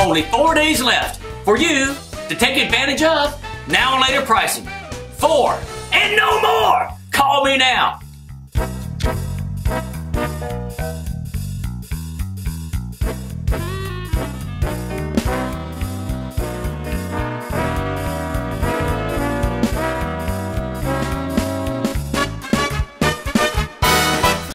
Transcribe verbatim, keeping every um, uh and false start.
Only four days left for you to take advantage of now and later pricing. Four and no more. Call me now.